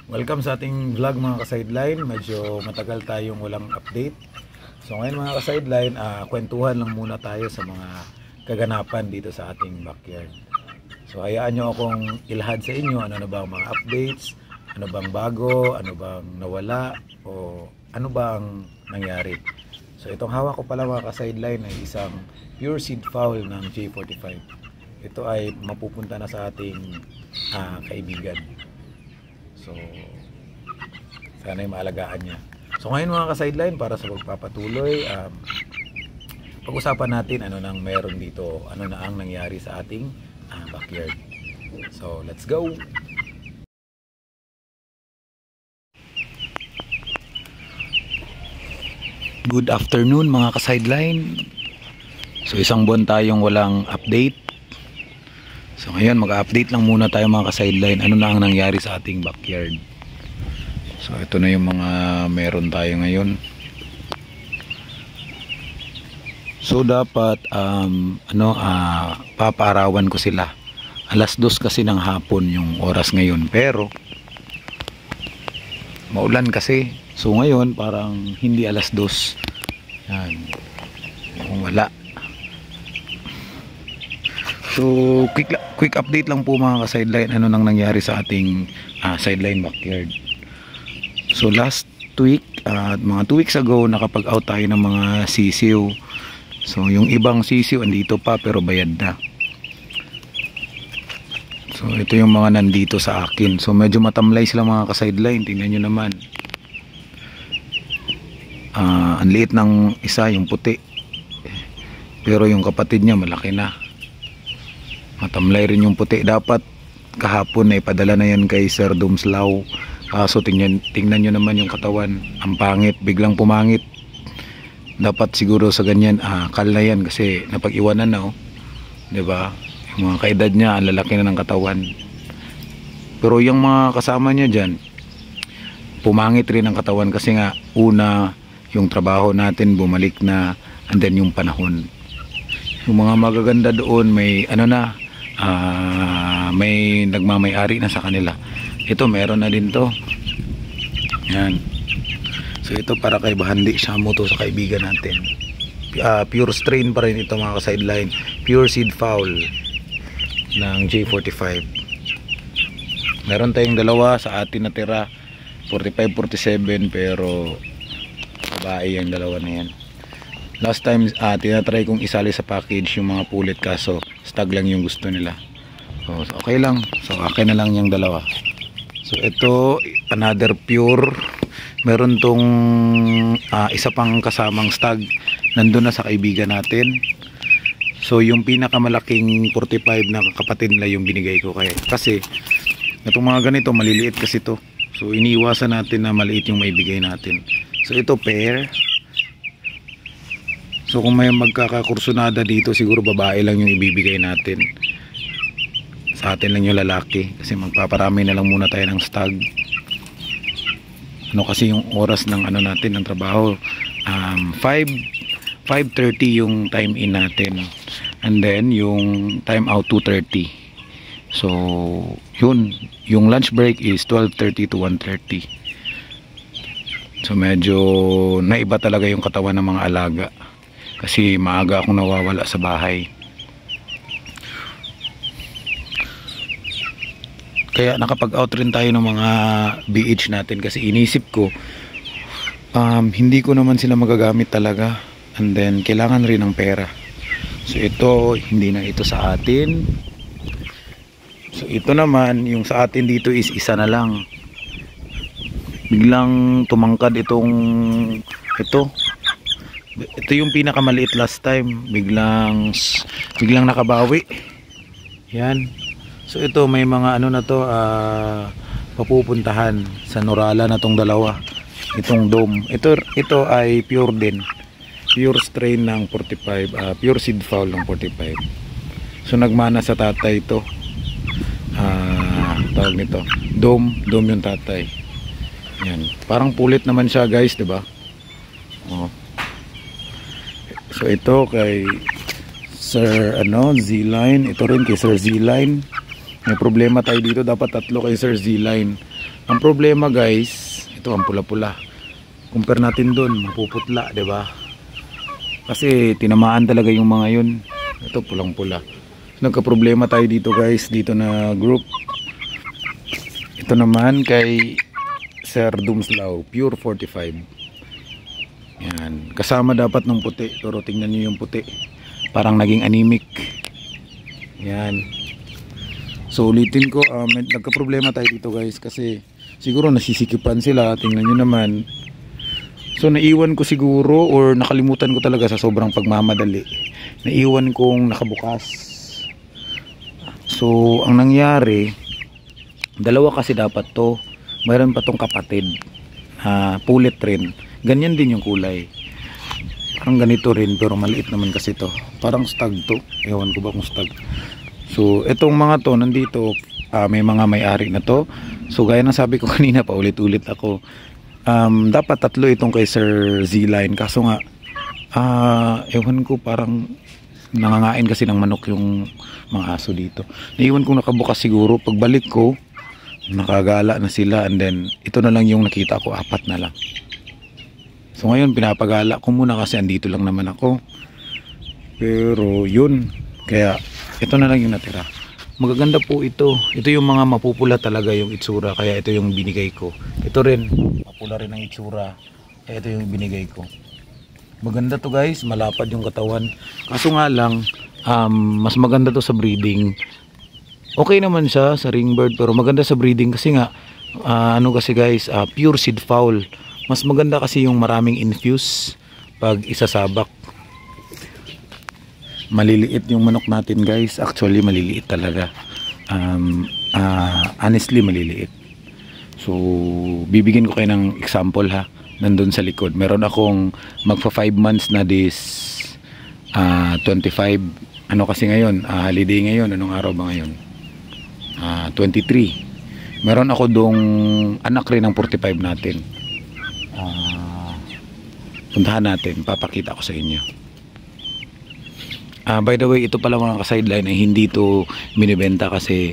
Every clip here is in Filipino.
Welcome sa ating vlog mga ka-sideline. Medyo matagal tayong walang update. So ngayon mga ka-sideline, kwentuhan lang muna tayo sa mga kaganapan dito sa ating backyard. So hayaan nyo akong ilahad sa inyo ano na ba ang mga updates, ano bang bago, ano bang nawala, o ano ba ang nangyari. So itong hawak ko pala mga ka-sideline ay isang pure seed fowl ng J45. Ito ay mapupunta na sa ating kaibigan. So sana ay maalagaan niya. So ngayon mga ka-sideline, para sa pagpapatuloy, pag-usapan natin ano nang meron dito, ano na ang nangyari sa ating backyard. So let's go. Good afternoon mga ka-sideline. So isang buwan tayong walang update. So ngayon mag-update lang muna tayo mga ka-sideline, ano na ang nangyari sa ating backyard. So ito na yung mga meron tayo ngayon. So dapat papaarawan ko sila. Alas 2 kasi ng hapon yung oras ngayon, pero maulan kasi. So ngayon parang hindi alas 2. Yan. Wala. So quick update lang po mga ka-sideline, ano nang nangyari sa ating sideline backyard. So last week at mga 2 weeks ago, nakapag-out tayo ng mga sisiw. So yung ibang sisiw andito pa pero bayad na. So ito yung mga nandito sa akin. So medyo matamlay sila mga ka-sideline. Tingnan nyo naman. Ang liit ng isa, yung puti. Pero yung kapatid niya malaki na. Matamlay rin yung puti. Dapat kahapon na ipadala na yan kay Sir Dumslao. So tingnan nyo naman yung katawan. Ang pangit, biglang pumangit. Dapat siguro sa ganyan kal na yan kasi napag-iwanan na, oh. Diba? Yung mga kaedad niya, ang lalaki na ng katawan. Pero yung mga kasama niya dyan, pumangit rin ang katawan kasi nga una yung trabaho natin bumalik na, and then yung panahon. Yung mga magaganda doon may may nagmamay-ari na sa kanila. Ito meron na din to. Yan. So ito para kay Bahandi Shamu to, sa kaibigan natin. Pure strain pa rin ito mga ka-sideline. Pure seed fowl ng J45. Meron tayong dalawa sa atin na tira, 45-47, pero babae yung dalawa na yan. Last time tinatry kong isali sa package yung mga pulit, kaso stag lang yung gusto nila. So okay lang. So akin na lang yung dalawa. So ito another pure. Meron tong isa pang kasamang stag nandun na sa kaibigan natin. So yung pinakamalaking 45 na kapatid nila yung binigay ko kasi itong mga ganito maliliit kasi to. So iniiwasan natin na maliit yung maibigay natin. So ito pair. So kung may magkakakursunada dito, siguro babae lang yung ibibigay natin. Sa atin lang yung lalaki kasi magpaparami na lang muna tayo ng stag. Kasi yung oras ng natin ng trabaho, 5:30 yung time in natin, and then yung time out 2:30. So yun, yung lunch break is 12:30 to 1:30. So medyo naiba talaga yung katawan ng mga alaga kasi maaga akong nawawala sa bahay. Kaya nakapag-out rin tayo ng mga BH natin kasi inisip ko hindi ko naman sila magagamit talaga, and then kailangan rin ng pera. So ito, hindi na ito sa atin. So ito naman, yung sa atin dito is isa na lang. Biglang tumangkad ito yung pinakamaliit last time, biglang nakabawi. Yan. So ito may mga papupuntahan sa Norala na tong dalawa. Itong dome. Ito ay pure din. Pure strain ng 45, pure seed fowl ng 45. So nagmana sa tatay ito. Tawag nito. Dome yung tatay. Yan. Parang pulit naman siya, guys, 'di ba? Oh. So ito kay Sir Z-Line. Ito rin kay Sir Z-Line. May problema tayo dito, dapat tatlo kay Sir Z-Line. Ang problema guys, ito ang pula-pula. Compare natin doon, mapuputla, 'di ba? Kasi tinamaan talaga yung mga yun. Ito pulang-pula. Nagka-problema tayo dito guys, dito na group. Ito naman kay Sir Dumslaw, pure 45. Yan, kasama dapat ng puti, pero tingnan niyo yung puti. Parang naging anemic. Yan. So ulitin ko, nagka-problema tayo dito guys kasi siguro nasisikipan sila, tingnan niyo naman. So naiwan ko siguro or nakalimutan ko talaga sa sobrang pagmamadali. Naiwan kong nakabukas. So ang nangyari, dalawa kasi dapat to. Mayroon pa tong kapatid. Pulit rin. Ganyan din yung kulay. Parang ganito rin pero maliit naman kasi to. Parang stag to. Ewan ko ba kung stag. So itong mga to nandito, may mga may-ari na to. So gaya ng sabi ko kanina, paulit-ulit ako. Dapat tatlo itong kay Sir Z-Line, kaso nga ewan ko, parang nangangain kasi ng manok yung mga aso dito. Naiwan kong nakabukas siguro, pagbalik ko nakagala na sila, and then ito na lang yung nakita ko, 4 na lang. So ngayon pinapagala ko muna kasi andito lang naman ako, pero yun, kaya ito na lang yung natira. Magaganda po ito. Ito yung mga mapupula talaga yung itsura. Kaya ito yung binigay ko. Ito rin. Mapula rin ang itsura. Kaya ito yung binigay ko. Maganda to guys. Malapad yung katawan. Kaso nga lang, mas maganda to sa breeding. Okay naman siya sa ringbird. Pero maganda sa breeding kasi nga, ano kasi guys, pure seed fowl. Mas maganda kasi yung maraming infuse pag isasabak. Maliliit yung manok natin guys. Actually maliliit talaga. Honestly maliliit. So bibigyan ko kayo ng example ha. Nandun sa likod meron akong magpa 5 months na this 25. Ano kasi ngayon, holiday ngayon. Anong araw ba ngayon? 23. Meron ako dong anak rin ng 45 natin. Puntahan natin, papakita ko sa inyo. By the way, ito pala mga ka-sideline ay hindi ito binibenta kasi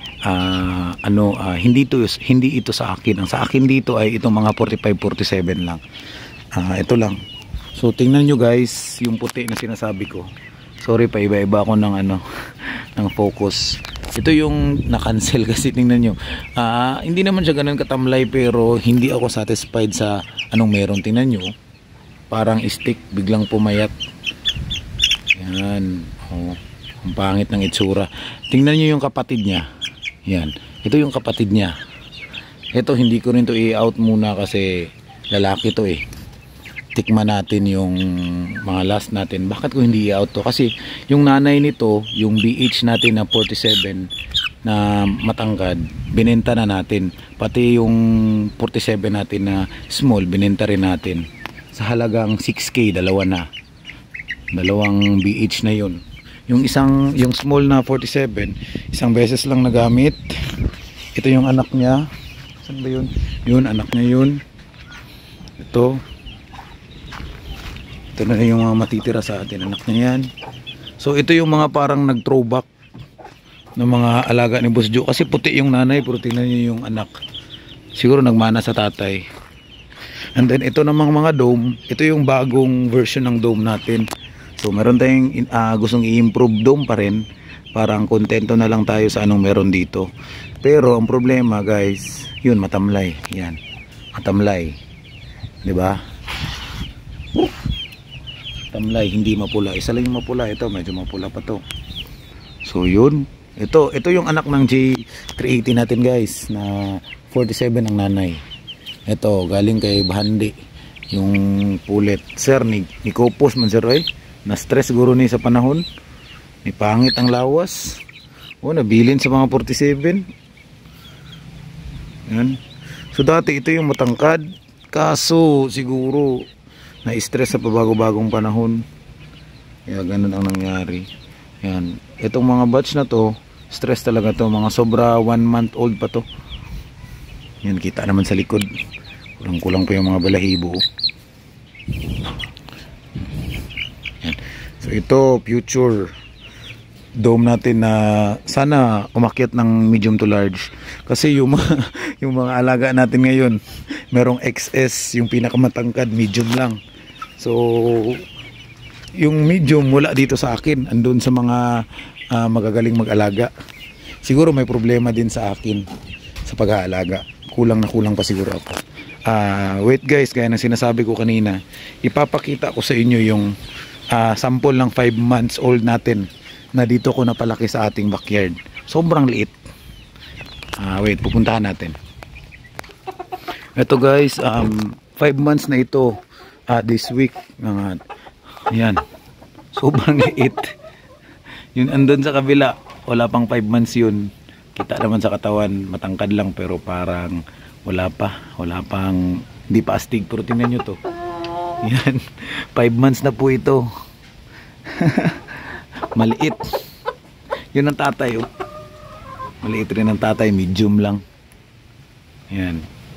hindi ito sa akin. Ang sa akin dito ay itong mga 45-47 lang. Ito lang. So tingnan nyo guys, yung puti na sinasabi ko. Sorry pa, iba-iba ako ng ng focus. Ito yung na-cancel kasi tingnan nyo. Hindi naman siya ganun katamlay pero hindi ako satisfied sa anong meron. Tingnan nyo. Parang stick, biglang pumayat. Yan. Oh, ang pangit ng itsura. Tingnan nyo yung kapatid niya. Yan. Ito yung kapatid niya. Ito hindi ko rin to i-out muna kasi lalaki to eh. Tikman natin yung mga last natin. Bakit ko hindi i-out to? Kasi yung nanay nito, yung BH natin na 47 na matangkad, binenta na natin. Pati yung 47 natin na small, binenta rin natin. Sa halagang 6K, dalawang BH na yun. Yung small na 47, isang beses lang nagamit. Ito yung anak niya. Saan ba yun? Yun, anak niya yun. Ito na yung mga matitira sa atin, anak niya yan. So ito yung mga parang nag-throwback ng mga alaga ni Boss Joe. Kasi puti yung nanay, pero tingnan niyo yung anak. Siguro nagmana sa tatay. And then ito namang mga dome. Ito yung bagong version ng dome natin. So meron tayong gustong i-improve dome pa rin. Parang kontento na lang tayo sa anong meron dito. Pero ang problema guys, yun matamlay. Yan, matamlay, 'di ba? Tamlay, hindi mapula. Isa lang yung mapula. Ito medyo mapula pa to. So yun, ito yung anak ng J380 natin guys, na 47 ang nanay. Ito galing kay Bahandi yung pulit. Sir, ni Kopos man sir eh. Na-stress siguro ni sa panahon. Ni pangit ang lawas. O, nabilin sa mga 47. Yan. So dati ito yung matangkad. Kaso siguro na-stress sa pabago-bagong panahon. Kaya ganun ang nangyari. Yan. Itong mga batch na to, stress talaga to. Mga sobra 1 month old pa to. Yan, kita naman sa likod. Kulang-kulang pa yung mga balahibo. Yan. So ito future dome natin na sana umakyat ng medium to large. Kasi yung mga, yung mga alaga natin ngayon, merong XS, yung pinakamatangkad, medium lang. So, yung medium wala dito sa akin, andun sa mga magagaling mag-alaga. Siguro may problema din sa akin sa pag-aalaga. Kulang na kulang pa siguro ako. Wait guys, gaya ng sinasabi ko kanina, ipapakita ko sa inyo yung sample ng 5 months old natin na dito ko napalaki sa ating backyard. Sobrang liit. Wait, pupuntahan natin. Ito guys, 5 months na ito this week. Yan. Sobrang liit. Yun andun sa kabila, wala pang 5 months yun. Kita naman sa katawan, matangkad lang pero parang wala pang, hindi pa astig, pero tingnan nyo to. Yan, 5 months na po ito. Maliit. Yun ang tatay, oh. Maliit rin ang tatay, medium lang. Yan.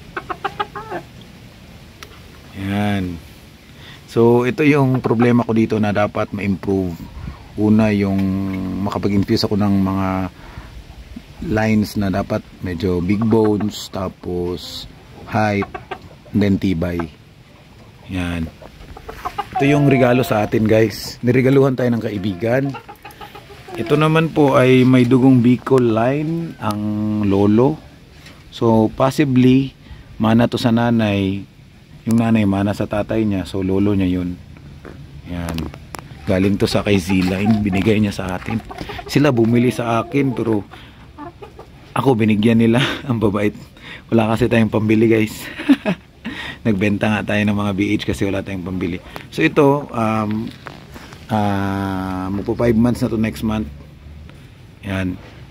Yan. So ito yung problema ko dito na dapat ma-improve. Una yung makapag-infuse ako ng mga lines na dapat medyo big bones, tapos height, and then tibay. Yan. Ito yung regalo sa atin guys. Niregaluhan tayo ng kaibigan. Ito naman po ay may dugong Bicol line ang lolo. So possibly mana to sa nanay. Yung nanay mana sa tatay niya. So lolo niya yun. Yan. Galing to sa kay Z-Line, binigay niya sa atin. Sila bumili sa akin pero ako binigyan nila. Ang babait. Wala kasi tayong pambili guys. Nagbenta nga tayo ng mga BH kasi wala tayong pambili. So ito magpo 5 months na to next month. Yan.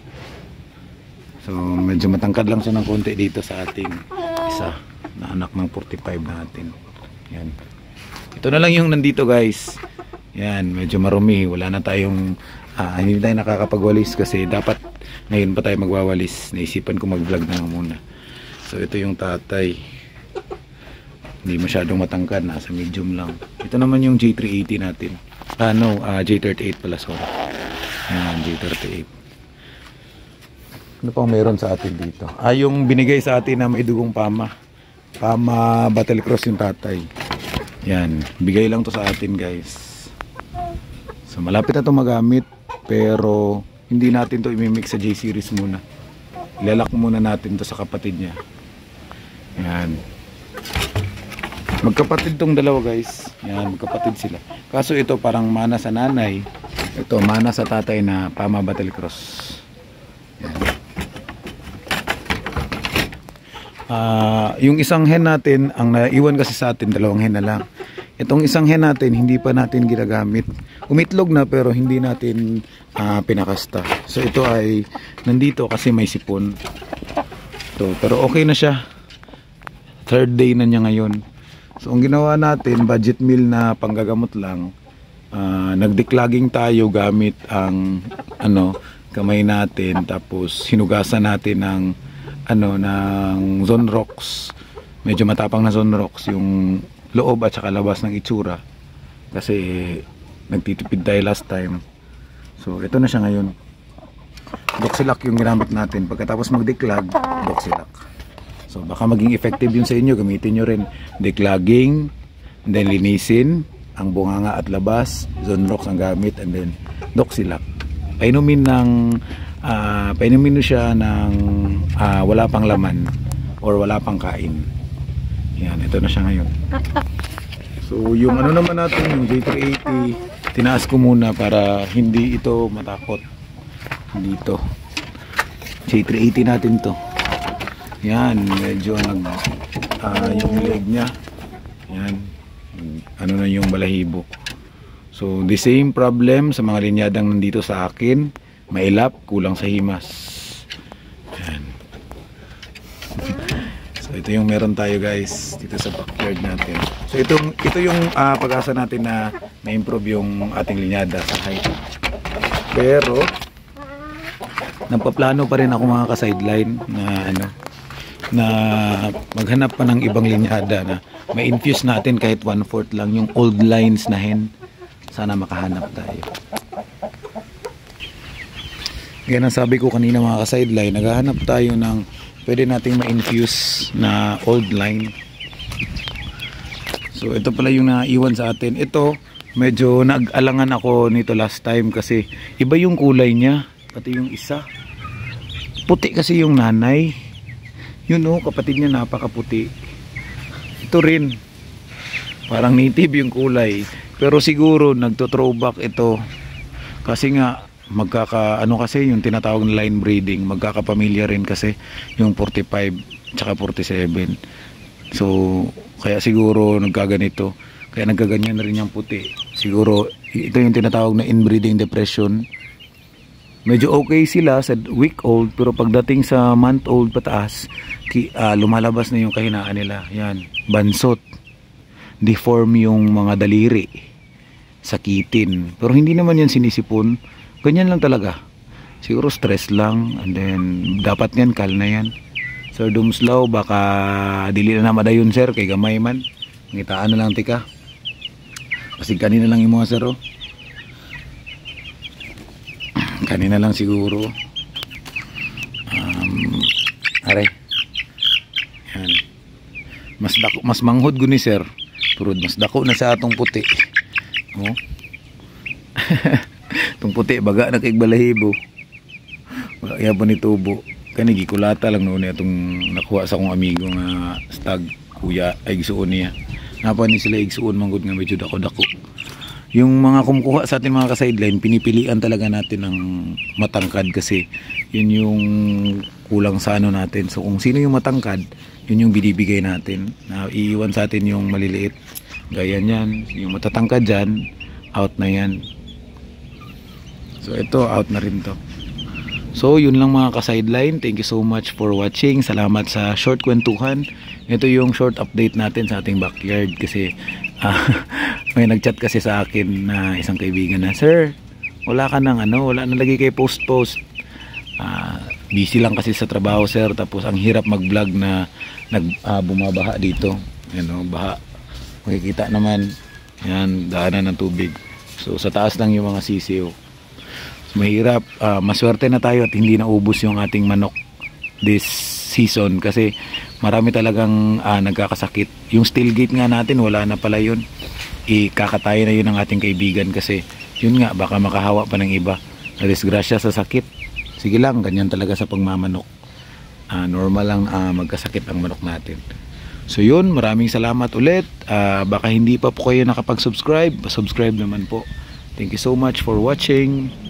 So medyo matangkad lang siya ng konti dito sa ating isa na anak ng 45 natin. Yan. Ito na lang yung nandito guys. Yan, medyo marumi. Wala na tayong hindi tayo nakakapagwalis kasi dapat ngayon pa tayo magwawalis. Naisipan ko mag-vlog na lang muna. So ito yung tatay. Hindi masyadong matangkad, nasa medium lang. Ito naman yung J380 natin. J38 pala, sorry. Yan, J38. Ano pang meron sa atin dito? Yung binigay sa atin na may dugong Pama. Pama Battlecross yung tatay. Yan, bigay lang to sa atin guys. So malapit na ito magamit pero hindi natin to imimix sa J-series muna. Ilalak muna natin to sa kapatid niya. Yan. Magkapatid tong dalawa guys. Yan, magkapatid sila. Kaso ito parang mana sa nanay. Ito mana sa tatay na Pama Battlecross. Yan. Yung isang hen natin, ang naiwan kasi sa atin, 2 hen na lang. Itong isang hen natin, hindi pa natin ginagamit. Umitlog na pero hindi natin pinakasta. So ito ay nandito kasi may sipon. Ito, pero okay na siya. 3rd day na niya ngayon. So ang ginawa natin, budget meal na panggagamot lang. Nag-declogging tayo gamit ang kamay natin. Tapos hinugasan natin ng ng Zonrox. Medyo matapang na Zonrox yung loob at saka labas ng itsura kasi nagtitipid tayo last time. So ito na siya ngayon. Doxylac yung ginamit natin. Pagkatapos mag-declog, Doxylac. So baka maging effective yun sa inyo. Gamitin nyo rin declogging, and then linisin ang bunganga at labas, Zonrox ang gamit, and then Doxylac. Painumin nyo siya ng wala pang laman or wala pang kain. Yan, ito na siya ngayon. So yung naman natin, yung J380, tinaas ko muna para hindi ito matakot dito. J380 natin to. Yan, medyo yung leg niya, yan, na yung balahibo. So the same problem sa mga linyadang nandito sa akin, mailap, kulang sa himas. Yan. So ito yung meron tayo guys dito sa backyard natin. So ito yung pag-asa natin na ma-improve yung ating linyada sa height. Pero nagpaplano pa rin ako mga ka-sideline na maghanap pa ng ibang linyada na ma-infuse natin kahit 1/4 lang yung old lines na hen. Sana makahanap tayo. Kaya nasabi ko kanina mga ka-sideline, naghahanap tayo ng pwede nating ma-infuse na old line. So ito pala yung naiwan sa atin. Ito, medyo nag-alangan ako nito last time kasi iba yung kulay niya. Pati yung isa. Puti kasi yung nanay. Yun oh, kapatid niya napakaputi. Ito rin. Parang native yung kulay. Pero siguro nagto-throwback ito. Kasi nga ano kasi yung tinatawag na line breeding, magkakapamilya rin kasi yung 45 tsaka 47. So kaya siguro nagkaganito, kaya nagkaganyan na rin yung puti. Siguro ito yung tinatawag na inbreeding depression. Medyo okay sila sa week old, pero pagdating sa month old pataas, lumalabas na yung kahinaan nila. Yan, bansot, deform yung mga daliri, sakitin. Pero hindi naman yan sinisipon. Ganyan lang talaga. Siguro stress lang. And then dapat yan, kal na yan. Sir Dumslaw, baka dili na madayon sir, kay gamay man. Ngitaan na lang tika. Kasi kanina lang yung mga sir oh. Kanina lang siguro. Aray. Yan. Mas manghod guni sir. Pero mas dako na sa atong puti. Oh. Itong puti baga na kay balahibo. Wala ya pa ni tubo. Kani gikulata lang noon itong nakuha sa akong amigo nga stag kuya ay igsuon niya. Napa ni sila igsuon manggod nga medyo dako-dako. Yung mga kumukuha sa atin mga ka-sideline, pinipilian talaga natin ng matangkad kasi yun yung kulang sa ano natin. So kung sino yung matangkad, yun yung binibigay natin. Na iiwan sa atin yung maliliit. Gaya niyan, yung matatangkad dyan, out na yan. So ito, out na rin to. So yun lang mga ka-sideline. Thank you so much for watching. Salamat sa short kwentuhan. Ito yung short update natin sa ating backyard kasi may nagchat kasi sa akin na isang kaibigan na, "Sir, wala ka nang wala nang lagi kay post. Busy lang kasi sa trabaho sir, tapos ang hirap mag-vlog na bumabaha dito." Baha. Makikita naman yan, daanan ng tubig. So sa taas lang yung mga sisiw. So, mahirap. Maswerte na tayo at hindi naubos yung ating manok this season kasi marami talagang nagkakasakit. Yung steel gate nga natin, wala na pala yun. Ikakatay na yun ng ating kaibigan kasi yun nga, baka makahawa pa ng iba. Na-disgrasya sa sakit. Sige lang, ganyan talaga sa pagmamanok. Normal lang magkasakit ang manok natin. So yun, maraming salamat ulit. Baka hindi pa po kayo nakapag-subscribe, subscribe naman po. Thank you so much for watching.